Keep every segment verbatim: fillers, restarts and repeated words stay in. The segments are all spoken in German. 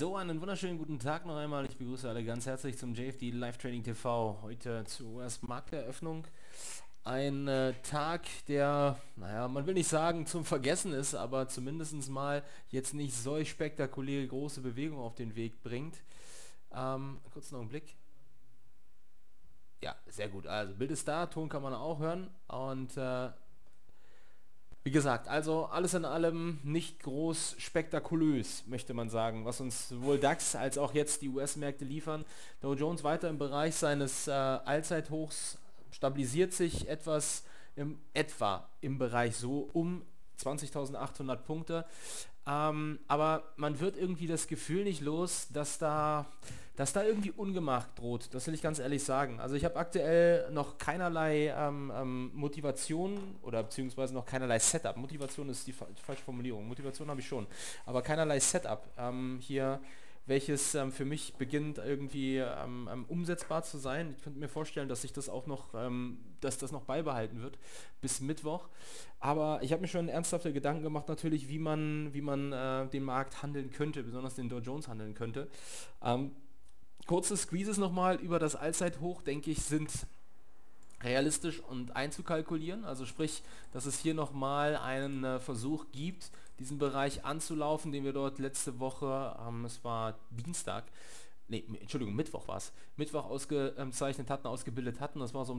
So, einen wunderschönen guten Tag noch einmal. Ich begrüße alle ganz herzlich zum J F D Live Trading T V. Heute zur U S-Markteröffnung. Ein äh, Tag, der, naja, man will nicht sagen zum Vergessen ist, aber zumindest mal jetzt nicht solch spektakuläre große Bewegung auf den Weg bringt. Ähm, kurz noch einen Blick. Ja, sehr gut. Also Bild ist da, Ton kann man auch hören und äh, wie gesagt, also alles in allem nicht groß spektakulös, möchte man sagen, was uns sowohl DAX als auch jetzt die U S-Märkte liefern. Dow Jones weiter im Bereich seines äh, Allzeithochs, stabilisiert sich etwas im etwa im Bereich so um zwanzigtausendachthundert Punkte. Ähm, aber man wird irgendwie das Gefühl nicht los, dass da, dass da irgendwie Ungemach droht. Das will ich ganz ehrlich sagen. Also ich habe aktuell noch keinerlei ähm, ähm, Motivation oder beziehungsweise noch keinerlei Setup. Motivation ist die, fa die falsche Formulierung. Motivation habe ich schon, aber keinerlei Setup ähm, hier, welches ähm, für mich beginnt irgendwie ähm, ähm, umsetzbar zu sein. Ich könnte mir vorstellen, dass sich das auch noch, ähm, dass das noch beibehalten wird bis Mittwoch. Aber ich habe mir schon ernsthafte Gedanken gemacht natürlich, wie man, wie man äh, den Markt handeln könnte, besonders den Dow Jones handeln könnte. Ähm, kurze Squeezes nochmal über das Allzeithoch, denke ich, sind realistisch und einzukalkulieren, also sprich, dass es hier nochmal einen äh, Versuch gibt, diesen Bereich anzulaufen, den wir dort letzte Woche, ähm, es war Dienstag, nee, Entschuldigung, Mittwoch war es, Mittwoch ausgezeichnet hatten, ausgebildet hatten, das war so um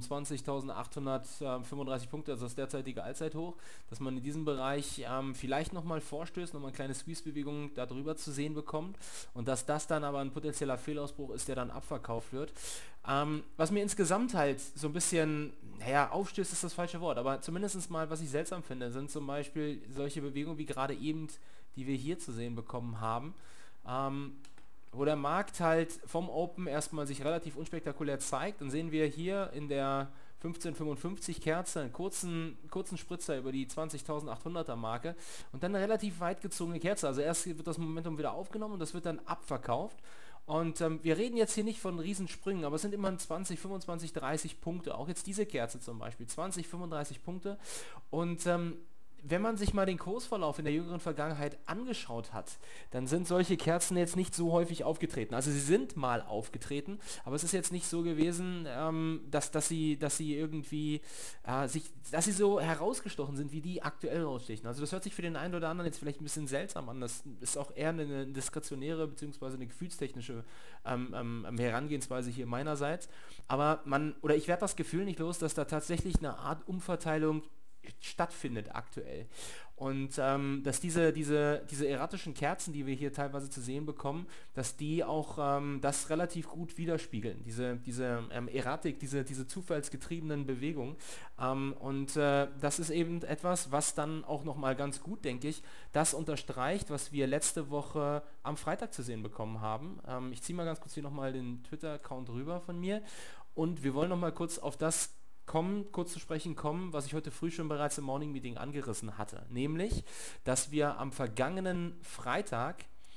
zwanzigtausendachthundertfünfunddreißig Punkte, also das derzeitige Allzeithoch, dass man in diesem Bereich ähm, vielleicht nochmal vorstößt, nochmal eine kleine Squeeze-Bewegung darüber zu sehen bekommt und dass das dann aber ein potenzieller Fehlausbruch ist, der dann abverkauft wird. Ähm, was mir insgesamt halt so ein bisschen, naja, aufstößt ist das falsche Wort, aber zumindest mal, was ich seltsam finde, sind zum Beispiel solche Bewegungen wie gerade eben, die wir hier zu sehen bekommen haben, ähm, wo der Markt halt vom Open erstmal sich relativ unspektakulär zeigt. Dann sehen wir hier in der fünfzehnhundertfünfundfünfzig Kerze einen kurzen, kurzen Spritzer über die zwanzigtausendachthunderter Marke und dann eine relativ weit gezogene Kerze. Also erst wird das Momentum wieder aufgenommen und das wird dann abverkauft. Und ähm, wir reden jetzt hier nicht von Riesensprüngen, aber es sind immer zwanzig, fünfundzwanzig, dreißig Punkte. Auch jetzt diese Kerze zum Beispiel, zwanzig, fünfunddreißig Punkte. Und ähm, wenn man sich mal den Kursverlauf in der jüngeren Vergangenheit angeschaut hat, dann sind solche Kerzen jetzt nicht so häufig aufgetreten. Also sie sind mal aufgetreten, aber es ist jetzt nicht so gewesen, ähm, dass, dass, sie, dass sie irgendwie äh, sich, dass sie so herausgestochen sind, wie die aktuell rausstechen. Also das hört sich für den einen oder anderen jetzt vielleicht ein bisschen seltsam an. Das ist auch eher eine diskretionäre bzw. eine gefühlstechnische ähm, ähm, Herangehensweise hier meinerseits. Aber man, oder ich werde das Gefühl nicht los, dass da tatsächlich eine Art Umverteilung stattfindet aktuell. Und ähm, dass diese, diese, diese erratischen Kerzen, die wir hier teilweise zu sehen bekommen, dass die auch ähm, das relativ gut widerspiegeln, diese, diese ähm, Erratik, diese, diese zufallsgetriebenen Bewegungen. Ähm, und äh, das ist eben etwas, was dann auch nochmal ganz gut, denke ich, das unterstreicht, was wir letzte Woche am Freitag zu sehen bekommen haben. Ähm, ich ziehe mal ganz kurz hier nochmal den Twitter-Account rüber von mir und wir wollen nochmal kurz auf das kommen, kurz zu sprechen kommen, was ich heute früh schon bereits im Morning Meeting angerissen hatte. Nämlich, dass wir am vergangenen Freitag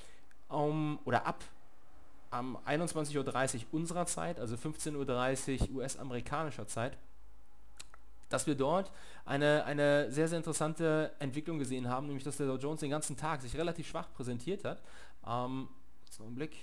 um, oder ab am einundzwanzig Uhr dreißig unserer Zeit, also fünfzehn Uhr dreißig U S-amerikanischer Zeit, dass wir dort eine, eine sehr, sehr interessante Entwicklung gesehen haben, nämlich dass der Dow Jones den ganzen Tag sich relativ schwach präsentiert hat. Ähm, jetzt noch einen Blick.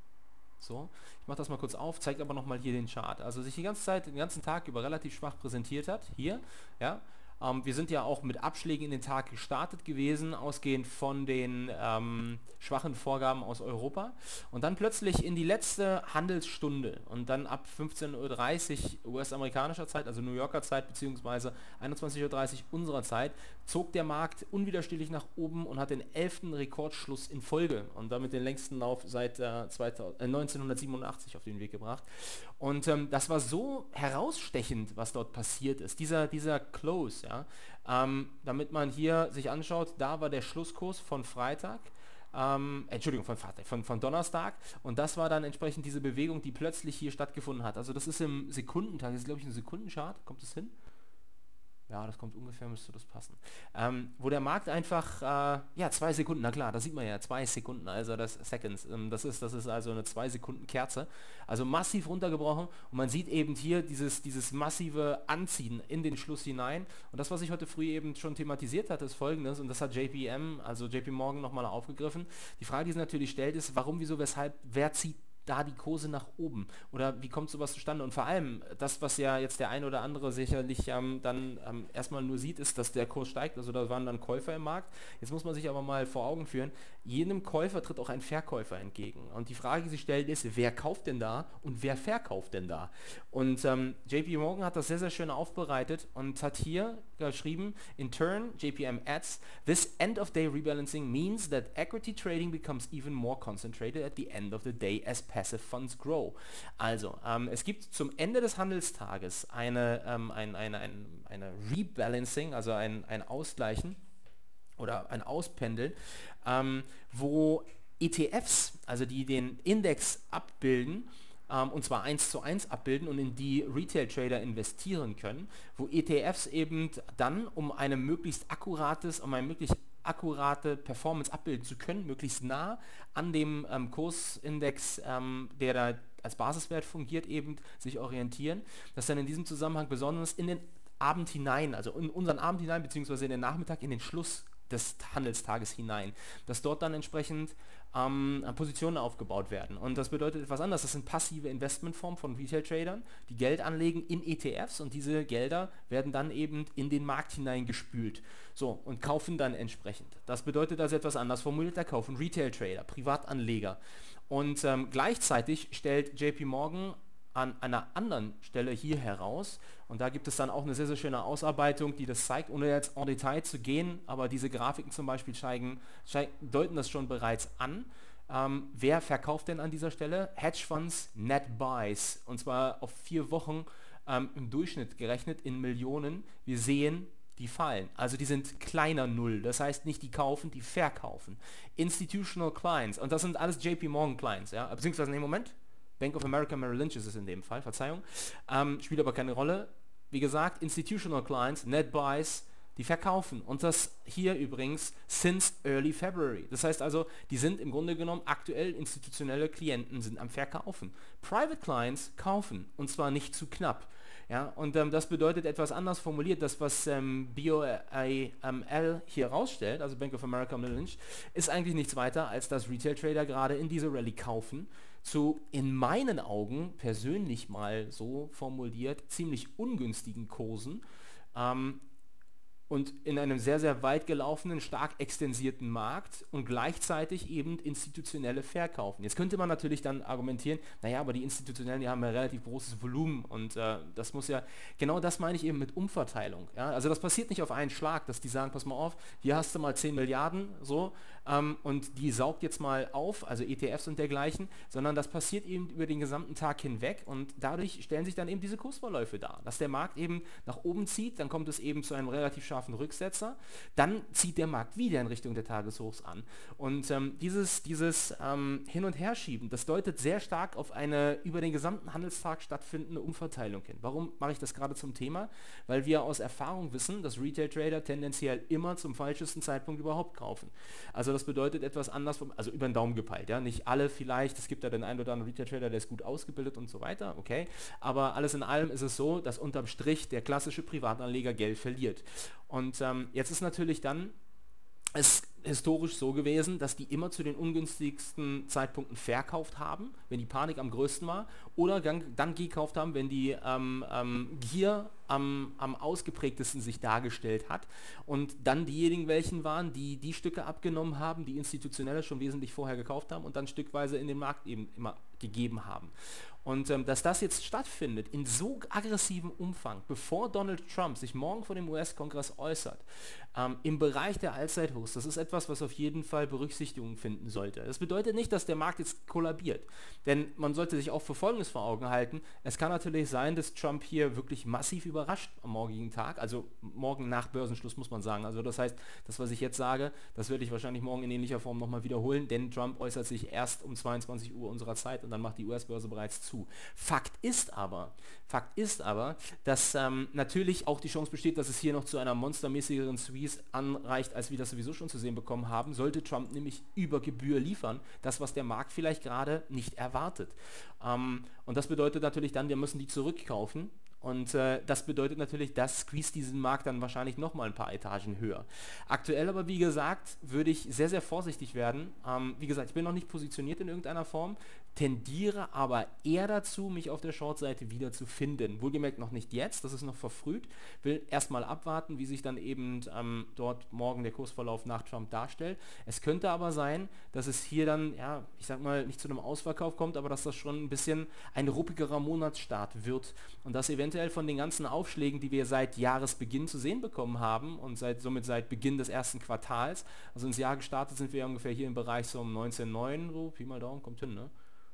So, ich mache das mal kurz auf, zeigt aber nochmal hier den Chart. Also sich die ganze Zeit, den ganzen Tag über relativ schwach präsentiert hat, hier, ja. Ähm, wir sind ja auch mit Abschlägen in den Tag gestartet gewesen, ausgehend von den ähm, schwachen Vorgaben aus Europa. Und dann plötzlich in die letzte Handelsstunde und dann ab fünfzehn Uhr dreißig U S-amerikanischer Zeit, also New Yorker Zeit, beziehungsweise einundzwanzig Uhr dreißig unserer Zeit, zog der Markt unwiderstehlich nach oben und hat den elften Rekordschluss in Folge und damit den längsten Lauf seit äh, zweitausend, äh, neunzehnhundertsiebenundachtzig auf den Weg gebracht. Und ähm, das war so herausstechend, was dort passiert ist, dieser, dieser Close, ja, ähm, damit man hier sich anschaut, da war der Schlusskurs von Freitag, ähm, Entschuldigung, von Freitag, von, von Donnerstag und das war dann entsprechend diese Bewegung, die plötzlich hier stattgefunden hat. Also das ist im Sekundentag, das ist glaube ich ein Sekundenchart, kommt es hin? Ja, das kommt ungefähr, müsste das passen. Ähm, wo der Markt einfach, äh, ja, zwei Sekunden, na klar, das sieht man ja, zwei Sekunden, also das Seconds, ähm, das ist, das ist also eine zwei Sekunden Kerze, also massiv runtergebrochen und man sieht eben hier dieses, dieses massive Anziehen in den Schluss hinein und das, was ich heute früh eben schon thematisiert hatte, ist folgendes und das hat J P M, also J P Morgan nochmal aufgegriffen. Die Frage, die sich natürlich stellt, ist, warum, wieso, weshalb, wer zieht da die Kurse nach oben? Oder wie kommt sowas zustande? Und vor allem, das, was ja jetzt der ein oder andere sicherlich ähm, dann ähm, erstmal nur sieht, ist, dass der Kurs steigt. Also da waren dann Käufer im Markt. Jetzt muss man sich aber mal vor Augen führen, jedem Käufer tritt auch ein Verkäufer entgegen. Und die Frage, die sich stellt, ist, wer kauft denn da und wer verkauft denn da? Und ähm, J P Morgan hat das sehr, sehr schön aufbereitet und hat hier geschrieben, in turn, J P M adds, this end-of-day rebalancing means that equity trading becomes even more concentrated at the end of the day as passive funds grow. Also, ähm, es gibt zum Ende des Handelstages eine, ähm, ein, eine, ein, eine Rebalancing, also ein, ein Ausgleichen oder ein Auspendeln, ähm, wo E T Fs, also die den Index abbilden, ähm, und zwar eins zu eins abbilden und in die Retail-Trader investieren können, wo E T Fs eben dann, um eine möglichst akkurates, um ein möglichst akkurate Performance abbilden zu können, möglichst nah an dem ähm, Kursindex, ähm, der da als Basiswert fungiert, eben sich orientieren, dass dann in diesem Zusammenhang besonders in den Abend hinein, also in unseren Abend hinein, beziehungsweise in den Nachmittag, in den Schluss des Handelstages hinein, dass dort dann entsprechend ähm, Positionen aufgebaut werden. Und das bedeutet etwas anderes, das sind passive Investmentformen von Retail-Tradern, die Geld anlegen in E T Fs und diese Gelder werden dann eben in den Markt hineingespült. So, und kaufen dann entsprechend. Das bedeutet also etwas anders formuliert, der Kauf von Retail-Trader, Privatanleger. Und ähm, gleichzeitig stellt J P Morgan an einer anderen Stelle hier heraus, und da gibt es dann auch eine sehr, sehr schöne Ausarbeitung, die das zeigt, ohne jetzt en Detail zu gehen, aber diese Grafiken zum Beispiel zeigen, deuten das schon bereits an. Ähm, wer verkauft denn an dieser Stelle? Hedgefonds Net Buys, und zwar auf vier Wochen ähm, im Durchschnitt gerechnet in Millionen. Wir sehen, die fallen. Also die sind kleiner Null. Das heißt nicht die kaufen, die verkaufen. Institutional Clients, und das sind alles J P Morgan Clients, ja, beziehungsweise im Moment Bank of America Merrill Lynch ist es in dem Fall, Verzeihung, ähm, spielt aber keine Rolle. Wie gesagt, Institutional Clients, Net Buys, die verkaufen. Und das hier übrigens since early February. Das heißt also, die sind im Grunde genommen aktuell institutionelle Klienten sind am Verkaufen. Private Clients kaufen, und zwar nicht zu knapp. Ja, und ähm, das bedeutet etwas anders formuliert, das was ähm, B O M L hier rausstellt, also Bank of America Merrill Lynch, ist eigentlich nichts weiter, als dass Retail-Trader gerade in diese Rallye kaufen, zu in meinen Augen persönlich mal so formuliert ziemlich ungünstigen Kursen, ähm, und in einem sehr, sehr weit gelaufenen, stark extensierten Markt und gleichzeitig eben institutionelle verkaufen. Jetzt könnte man natürlich dann argumentieren, naja, aber die Institutionellen, die haben ja relativ großes Volumen und äh, das muss ja, genau das meine ich eben mit Umverteilung. Ja? Also das passiert nicht auf einen Schlag, dass die sagen, pass mal auf, hier hast du mal zehn Milliarden, so, ähm, und die saugt jetzt mal auf, also E T Fs und dergleichen, sondern das passiert eben über den gesamten Tag hinweg und dadurch stellen sich dann eben diese Kursverläufe dar, dass der Markt eben nach oben zieht, dann kommt es eben zu einem relativ scharfen Rücksetzer, dann zieht der Markt wieder in Richtung der Tageshochs an. Und ähm, dieses, dieses ähm, Hin- und Herschieben, das deutet sehr stark auf eine über den gesamten Handelstag stattfindende Umverteilung hin. Warum mache ich das gerade zum Thema? Weil wir aus Erfahrung wissen, dass Retail-Trader tendenziell immer zum falschesten Zeitpunkt überhaupt kaufen. Also das bedeutet etwas anders, vom, also über den Daumen gepeilt. Ja? Nicht alle vielleicht, es gibt ja den einen oder anderen Retail-Trader, der ist gut ausgebildet und so weiter, okay. Aber alles in allem ist es so, dass unterm Strich der klassische Privatanleger Geld verliert. Und ähm, jetzt ist natürlich dann es historisch so gewesen, dass die immer zu den ungünstigsten Zeitpunkten verkauft haben, wenn die Panik am größten war, oder dann, dann gekauft haben, wenn die ähm, ähm, Gier am, am ausgeprägtesten sich dargestellt hat und dann diejenigen welchen waren, die die Stücke abgenommen haben, die Institutionelle schon wesentlich vorher gekauft haben und dann stückweise in den Markt eben immer gegeben haben. Und ähm, dass das jetzt stattfindet in so aggressivem Umfang, bevor Donald Trump sich morgen vor dem U S-Kongress äußert, ähm, im Bereich der Allzeithochs, das ist etwas, was auf jeden Fall Berücksichtigung finden sollte. Das bedeutet nicht, dass der Markt jetzt kollabiert, denn man sollte sich auch für Folgendes vor Augen halten. Es kann natürlich sein, dass Trump hier wirklich massiv über überrascht am morgigen Tag, also morgen nach Börsenschluss muss man sagen. Also das heißt, das, was ich jetzt sage, das werde ich wahrscheinlich morgen in ähnlicher Form nochmal wiederholen, denn Trump äußert sich erst um zweiundzwanzig Uhr unserer Zeit und dann macht die U S-Börse bereits zu. Fakt ist aber, Fakt ist aber, dass ähm, natürlich auch die Chance besteht, dass es hier noch zu einer monstermäßigeren Squeeze anreicht, als wir das sowieso schon zu sehen bekommen haben, sollte Trump nämlich über Gebühr liefern, das, was der Markt vielleicht gerade nicht erwartet. Ähm, und das bedeutet natürlich dann, wir müssen die zurückkaufen. Und äh, das bedeutet natürlich, das squeeze diesen Markt dann wahrscheinlich nochmal ein paar Etagen höher. Aktuell aber, wie gesagt, würde ich sehr, sehr vorsichtig werden. Ähm, wie gesagt, ich bin noch nicht positioniert in irgendeiner Form, tendiere aber eher dazu, mich auf der Short-Seite wieder zu finden. Wohlgemerkt noch nicht jetzt, das ist noch verfrüht. Will erstmal abwarten, wie sich dann eben ähm, dort morgen der Kursverlauf nach Trump darstellt. Es könnte aber sein, dass es hier dann, ja, ich sag mal, nicht zu einem Ausverkauf kommt, aber dass das schon ein bisschen ein ruppigerer Monatsstart wird und dass eventuell von den ganzen Aufschlägen, die wir seit Jahresbeginn zu sehen bekommen haben und seit, somit seit Beginn des ersten Quartals, also ins Jahr gestartet sind wir ja ungefähr hier im Bereich so um neunzehn Komma neun, so Pi mal Daumen, kommt hin, ne?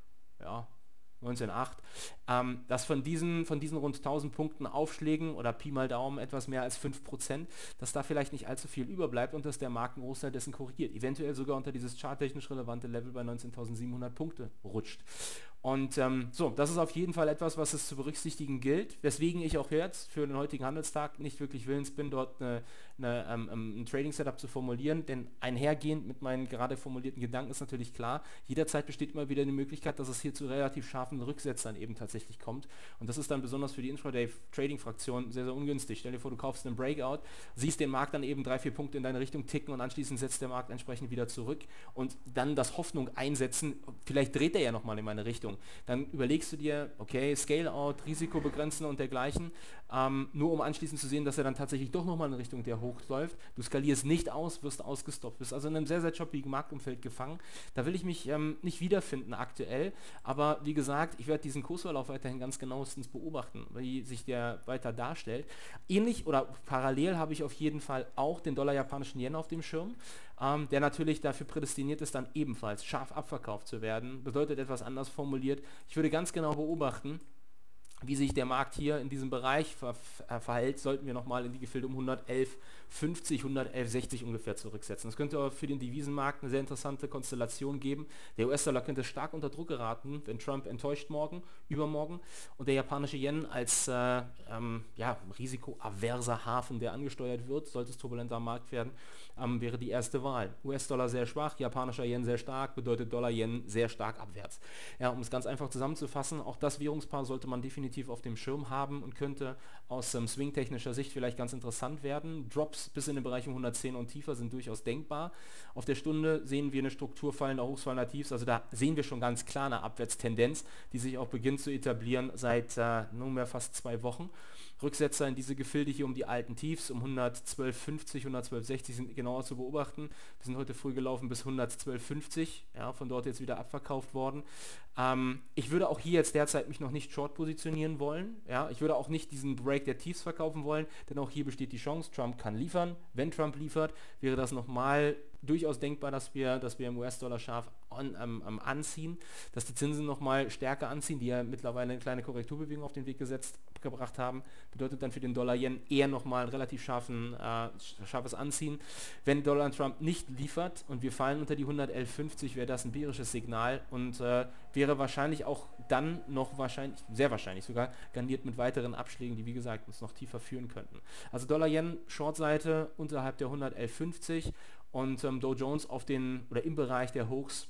Ja, neunzehn Komma acht, ähm, dass von diesen, von diesen rund tausend Punkten Aufschlägen oder Pi mal Daumen etwas mehr als fünf Prozent, dass da vielleicht nicht allzu viel überbleibt und dass der Markt einen Großteil dessen korrigiert. Eventuell sogar unter dieses charttechnisch relevante Level bei neunzehntausendsiebenhundert Punkte rutscht. Und ähm, so, das ist auf jeden Fall etwas, was es zu berücksichtigen gilt, weswegen ich auch jetzt für den heutigen Handelstag nicht wirklich willens bin, dort eine, eine, ähm, ein Trading-Setup zu formulieren, denn einhergehend mit meinen gerade formulierten Gedanken ist natürlich klar, jederzeit besteht immer wieder die Möglichkeit, dass es hier zu relativ scharfen Rücksetzern eben tatsächlich kommt und das ist dann besonders für die Intraday-Trading-Fraktion sehr, sehr ungünstig. Stell dir vor, du kaufst einen Breakout, siehst den Markt dann eben drei, vier Punkte in deine Richtung ticken und anschließend setzt der Markt entsprechend wieder zurück und dann das Hoffnung einsetzen, vielleicht dreht er ja nochmal in meine Richtung. Dann überlegst du dir, okay, Scale-Out, Risiko begrenzen und dergleichen, ähm, nur um anschließend zu sehen, dass er dann tatsächlich doch nochmal in Richtung der hochläuft. Du skalierst nicht aus, wirst ausgestoppt, bist also in einem sehr, sehr choppigen Marktumfeld gefangen. Da will ich mich ähm, nicht wiederfinden aktuell, aber wie gesagt, ich werde diesen Kursverlauf weiterhin ganz genauestens beobachten, wie sich der weiter darstellt. Ähnlich oder parallel habe ich auf jeden Fall auch den Dollar-japanischen Yen auf dem Schirm, ähm, der natürlich dafür prädestiniert ist, dann ebenfalls scharf abverkauft zu werden. Bedeutet etwas anders formuliert. Ich würde ganz genau beobachten, wie sich der Markt hier in diesem Bereich ver äh, verhält, sollten wir nochmal in die Gefilde um hundertelf fünfzig, hundertelf sechzig ungefähr zurücksetzen. Das könnte aber für den Devisenmarkt eine sehr interessante Konstellation geben. Der U S-Dollar könnte stark unter Druck geraten, wenn Trump enttäuscht morgen, übermorgen und der japanische Yen als äh, ähm, ja, risikoaverser Hafen, der angesteuert wird, sollte es turbulenter am Markt werden, ähm, wäre die erste Wahl. U S-Dollar sehr schwach, japanischer Yen sehr stark, bedeutet Dollar-Yen sehr stark abwärts. Ja, um es ganz einfach zusammenzufassen, auch das Währungspaar sollte man definitiv auf dem Schirm haben und könnte aus ähm, swing-technischer Sicht vielleicht ganz interessant werden. Drops bis in den Bereich um hundertzehn und tiefer sind durchaus denkbar. Auf der Stunde sehen wir eine Struktur fallender Hochs, fallender Tiefs, also da sehen wir schon ganz klar eine Abwärtstendenz, die sich auch beginnt zu etablieren seit äh, nunmehr fast zwei Wochen. Rücksetzer in diese Gefilde hier um die alten Tiefs, um hundertzwölf fünfzig, hundertzwölf sechzig sind genauer zu beobachten. Wir sind heute früh gelaufen bis hundertzwölf fünfzig, ja, von dort jetzt wieder abverkauft worden. Ähm, ich würde auch hier jetzt derzeit mich noch nicht short positionieren wollen. Ja, ich würde auch nicht diesen Break der Tiefs verkaufen wollen, denn auch hier besteht die Chance, Trump kann liefern. Wenn Trump liefert, wäre das nochmal durchaus denkbar, dass wir, dass wir im U S-Dollar scharf an, ähm, ähm, anziehen, dass die Zinsen nochmal stärker anziehen, die ja mittlerweile eine kleine Korrekturbewegung auf den Weg gesetzt gebracht haben, bedeutet dann für den Dollar-Yen eher nochmal ein relativ scharfen, äh, scharfes Anziehen. Wenn Donald Trump nicht liefert und wir fallen unter die hundertelf fünfzig, wäre das ein bärisches Signal und äh, wäre wahrscheinlich auch dann noch wahrscheinlich, sehr wahrscheinlich sogar, garniert mit weiteren Abschlägen, die wie gesagt uns noch tiefer führen könnten. Also Dollar-Yen, Shortseite unterhalb der hundertelf fünfzig und ähm, Dow Jones auf den oder im Bereich der Hochs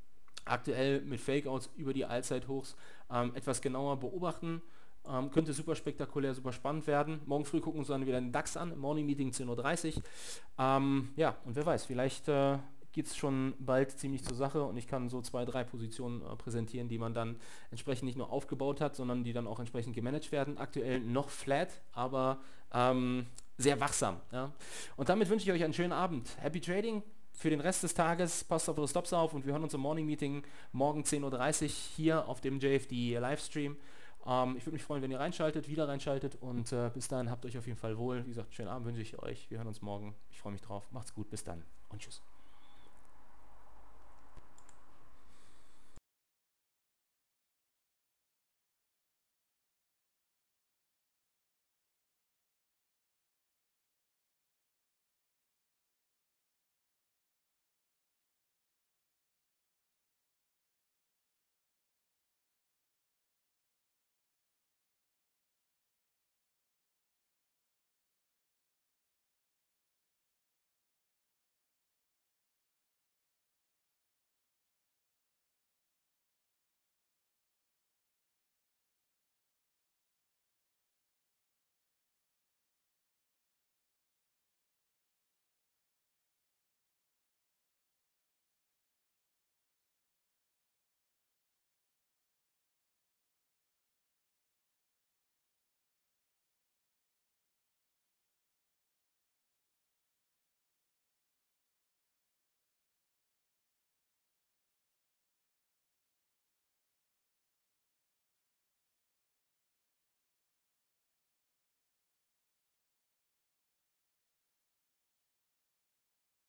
aktuell mit Fakeouts über die Allzeithochs ähm, etwas genauer beobachten. Ähm, könnte super spektakulär, super spannend werden. Morgen früh gucken wir uns dann wieder den DAX an, im Morning Meeting zehn Uhr dreißig. Ähm, ja, und wer weiß, vielleicht äh, geht es schon bald ziemlich zur Sache und ich kann so zwei, drei Positionen äh, präsentieren, die man dann entsprechend nicht nur aufgebaut hat, sondern die dann auch entsprechend gemanagt werden. Aktuell noch flat, aber ähm, sehr wachsam. Ja? Und damit wünsche ich euch einen schönen Abend. Happy Trading! Für den Rest des Tages passt auf eure Stops auf und wir hören uns im Morning Meeting morgen zehn Uhr dreißig hier auf dem J F D Livestream. Ähm, ich würde mich freuen, wenn ihr reinschaltet, wieder reinschaltet und äh, bis dahin habt euch auf jeden Fall wohl. Wie gesagt, schönen Abend wünsche ich euch. Wir hören uns morgen. Ich freue mich drauf. Macht's gut. Bis dann und tschüss.